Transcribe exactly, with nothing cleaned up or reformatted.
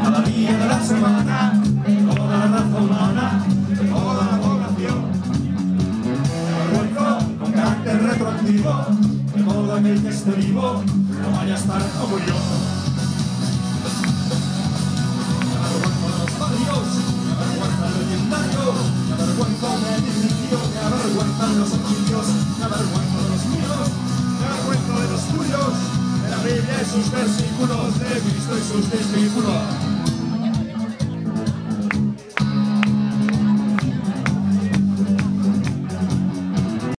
cada día de la semana, de toda la raza humana, de toda la población. Me avergüenzo con carácter retroactivo de todo aquel que esté vivo, no vaya a estar como yo. Me avergüenzo de los barrios, me avergüenza el vecindario, me avergüenzo del edificio, me avergüenzan los oficios, me avergüenzo de los míos, me avergüenzo de los tuyos, de la Biblia y sus versículos, de Cristo y sus discípulos.